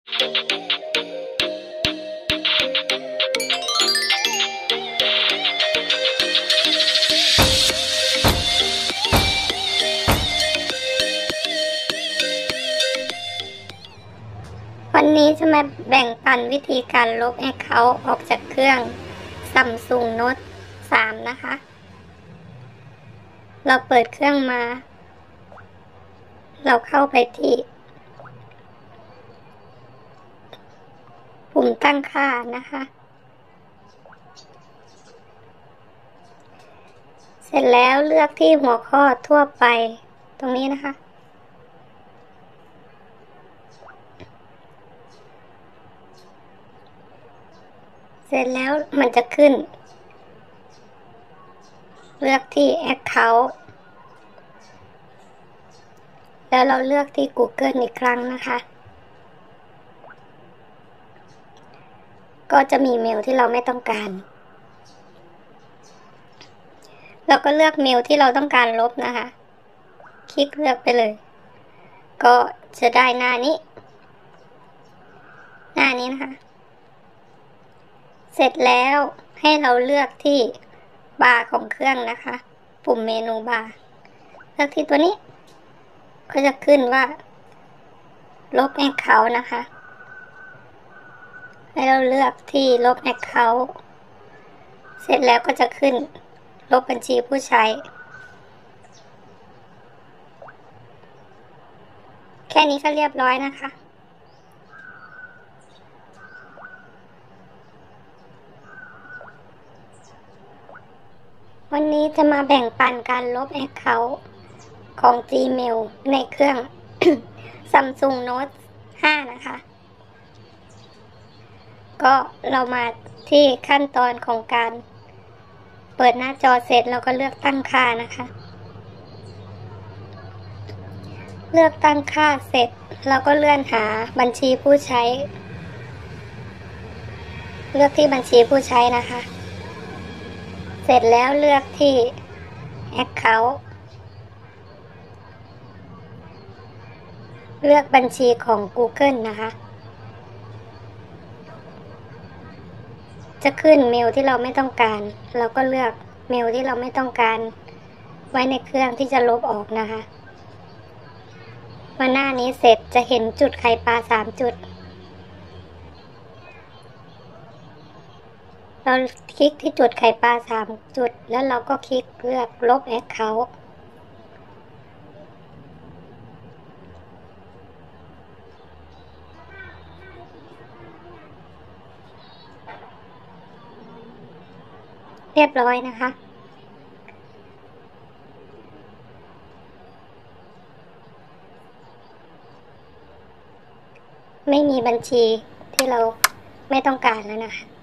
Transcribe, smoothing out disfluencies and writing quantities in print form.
วันนี้จะมาแบ่งปันวิธีการลบแอคเคาท์ออกจากเครื่อง Samsung Note 3 นะคะ เราเปิดเครื่องมา เราเข้าไปที่ปุ่มตั้งค่านะคะ เสร็จแล้วเลือกที่หัวข้อทั่วไปตรงนี้นะคะ เสร็จแล้วมันจะขึ้นเลือกที่ Account แล้วเราเลือกที่ Google อีกครั้งนะคะ ก็จะมีเมลที่เราไม่ต้องการเราก็เลือกเมลที่เราต้องการลบนะคะ คลิกเลือกไปเลยก็จะได้หน้านี้นะคะเสร็จแล้วให้เราเลือกที่บาร์ของเครื่องนะคะ ปุ่มเมนูบาร์เลือกที่ตัวนี้ก็จะขึ้นว่าลบแอคเคาท์นะคะให้เราเลือกที่ลบแอคเคาท์เสร็จแล้วก็จะขึ้นลบบัญชีผู้ใช้แค่นี้ก็เรียบร้อยนะคะวันนี้จะมาแบ่งปันการลบแอคเคาท์ของ Gmail ในเครื่อง Samsung Note 5 นะคะก็เรามาที่ขั้นตอนของการเปิดหน้าจอเสร็จเราก็เลือกตั้งค่านะคะเลือกตั้งค่าเสร็จเราก็เลื่อนหาบัญชีผู้ใช้เลือกที่บัญชีผู้ใช้นะคะเสร็จแล้วเลือกที่ Account เลือกบัญชีของ Google นะคะจะขึ้นเมลที่เราไม่ต้องการเราก็เลือกเมลที่เราไม่ต้องการไว้ในเครื่องที่จะลบออกนะคะเมื่อหน้านี้เสร็จจะเห็นจุดไข่ปลา3 จุดเราคลิกที่จุดไข่ปลา3 จุดแล้วเราก็คลิกเลือกลบแอคเคาท์เรียบร้อยนะคะไม่มีบัญชีที่เราไม่ต้องการแล้วนะคะ